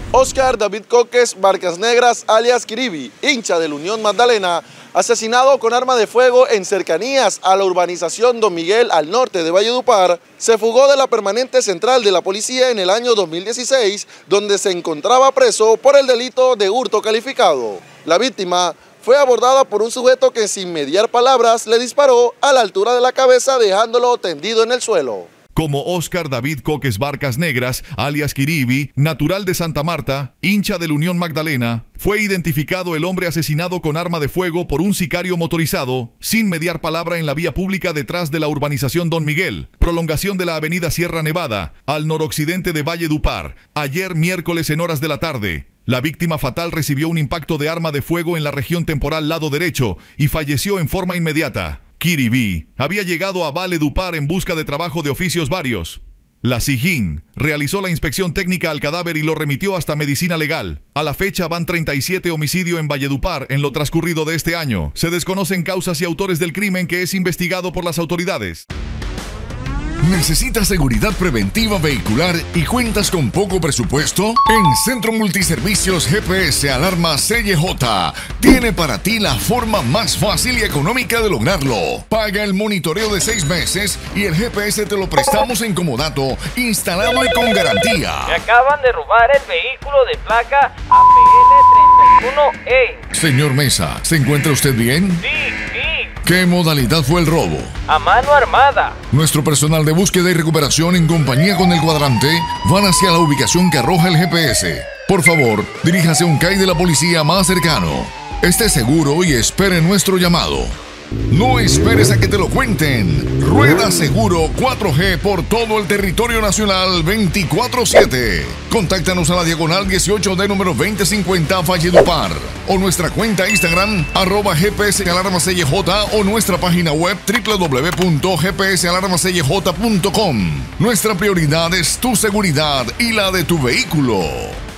Oscar David Coques Barcas Negras, alias Kiribi, hincha del Unión Magdalena, asesinado con arma de fuego en cercanías a la urbanización Don Miguel al norte de Valledupar, se fugó de la permanente central de la policía en el año 2016, donde se encontraba preso por el delito de hurto calificado. La víctima fue abordada por un sujeto que sin mediar palabras le disparó a la altura de la cabeza, dejándolo tendido en el suelo. Como Oscar David Coques Barcas Negras, alias Kiribi, natural de Santa Marta, hincha del Unión Magdalena, fue identificado el hombre asesinado con arma de fuego por un sicario motorizado, sin mediar palabra en la vía pública detrás de la urbanización Don Miguel, prolongación de la avenida Sierra Nevada, al noroccidente de Valledupar, ayer miércoles en horas de la tarde. La víctima fatal recibió un impacto de arma de fuego en la región temporal lado derecho y falleció en forma inmediata. Kiribi había llegado a Valledupar en busca de trabajo de oficios varios. La SIJIN realizó la inspección técnica al cadáver y lo remitió hasta medicina legal. A la fecha van 37 homicidios en Valledupar en lo transcurrido de este año. Se desconocen causas y autores del crimen, que es investigado por las autoridades. ¿Necesitas seguridad preventiva vehicular y cuentas con poco presupuesto? En Centro Multiservicios GPS Alarma CJ tiene para ti la forma más fácil y económica de lograrlo. Paga el monitoreo de 6 meses y el GPS te lo prestamos en comodato, instalado y con garantía. Me acaban de robar el vehículo de placa APL31E. Señor Mesa, ¿se encuentra usted bien? Sí. ¿Qué modalidad fue el robo? A mano armada. Nuestro personal de búsqueda y recuperación en compañía con el cuadrante van hacia la ubicación que arroja el GPS. Por favor, diríjase a un CAI de la policía más cercano. Esté seguro y espere nuestro llamado. No esperes a que te lo cuenten. Rueda Seguro 4G por todo el territorio nacional 24/7. Contáctanos a la diagonal 18D número 2050 Valledupar o nuestra cuenta Instagram @GPS-alarma-CJ o nuestra página web www.gpsalarma-cj.com. Nuestra prioridad es tu seguridad y la de tu vehículo.